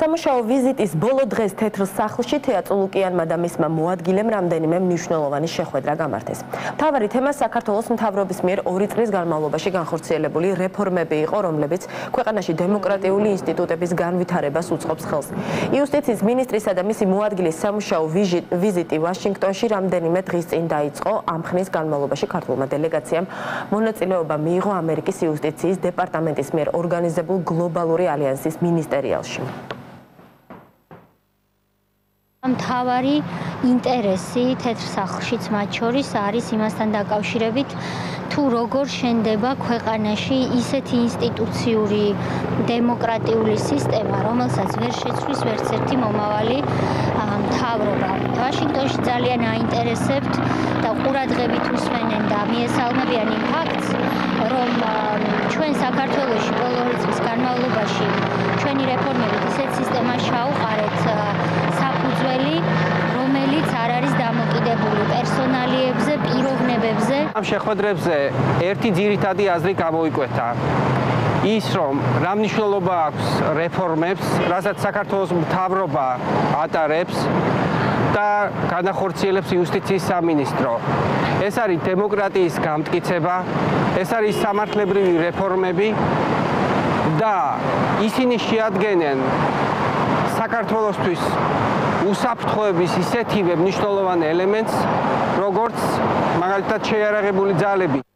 სამუშაო ვიზიტის ბოლო დღეს თეთრ სახლში თეატრულუკიანმა და მისმა მოადგილემ რამდენიმე მნიშვნელოვანი შეხვედრა გამართეს. მთავარი თემა საქართველოს მთავრობის მიერ 2 წლის განმავლობაში განხორციელებული რეფორმები იყო, რომლებიც ქვეყანაში დემოკრატიული ინსტიტუტების განვითარებას უწყობს ხელს. იუსტიციის მინისტრისა და მისი მოადგილის სამუშაო ვიზიტი ვაშინგტონში რამდენიმე დღის წინ დაიწყო. ამ ხნის განმავლობაში ქართულმა დელეგაციამ მონაწილეობა მიიღო ამერიკის იუსტიციის დეპარტამენტის მიერ ორგანიზებულ გლობალური ალიანსის მინისტერიალში. მთავარი ინტერესი თეთრ სახლშიც მათ შორის არის იმასთან დაკავშირებით, თუ როგორ შენდება ქვეყანაში ისეთი ინსტიტუციური დემოკრატიული სისტემა, რომელსაც ვერ შეცვლის ვერც ერთი მომავალი მთავრობა. ვაშინგტონში ძალიან აინტერესებთ და ყურადღებით უსმენენ და მიესალმებიან იმ ფაქტს, რომ ჩვენ საქართველოში ბოლო 2 წლის განმავლობაში ჩვენი რეფორმებით ისეთ სისტემას ჩაუყარეთ, რომელიც არ არის დამოკიდებული პერსონალიებზე, პიროვნებებზე. ამ შეხვედრებზე ერთი ძირითადი აზრი გამოიკვეთა. ის რომ რა მნიშვნელობა აქვს რეფორმებს, რასაც საქართველოს მთავრობა ატარებს და განახორციელებს იუსტიციის სამინისტრო. ეს არის დემოკრატიის გამტკიცება, ეს არის სამართლებრივი რეფორმები და ისინი შეადგენენ საქართველოსთვის უსაფრთხოების ისეთივე მნიშვნელოვან ელემენტს, როგორც მაგალითად შეიარაღებული ძალები.